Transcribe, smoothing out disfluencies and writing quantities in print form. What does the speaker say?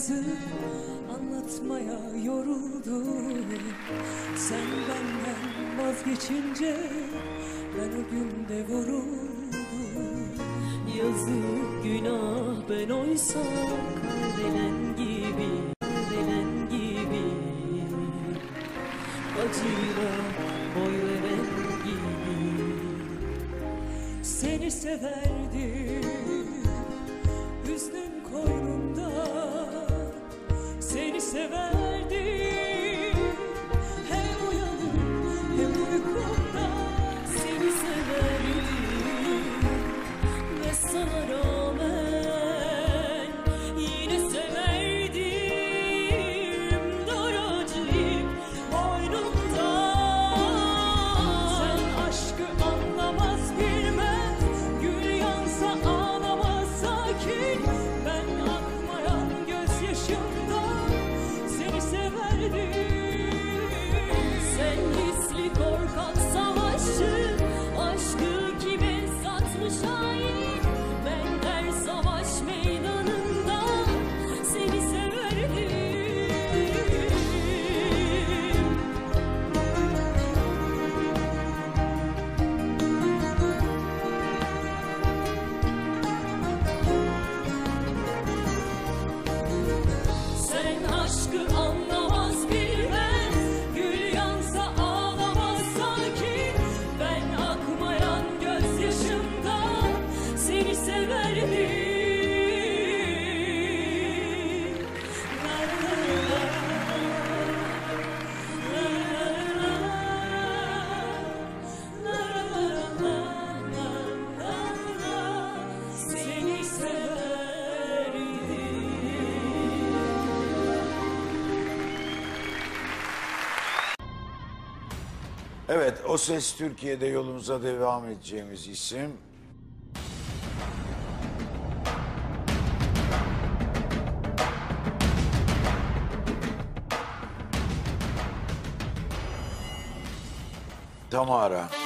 yazıp anlatmaya yoruldum. Sen benden vazgeçince ben o günde vuruldum. Yazık günah ben oysa kardelen gibi, kardelen gibi, acıyla boy veren gibi. Seni severdim hüznün koynumda, seni severdim hem uyanıp hem uykumda. Seni severdim ve sana rağmen yine severdim daracık boynumda. Sen aşkı anlamaz bilmez, gül yansa ağlamaz sakin. Ben akmayan gözyaşımda seni severdim. Sen hisli korkak savaşçı, aşkı kime satmış hain. Ben her savaş meydanında seni severdim. Sen aşkı anlamaz bilmez, gül yansa ağlamaz sakin. Ben akmayan gözyaşımda seni severdim. La la la, la la la, seni severdim. Evet, O Ses Türkiye'de yolumuza devam edeceğimiz isim Tamara.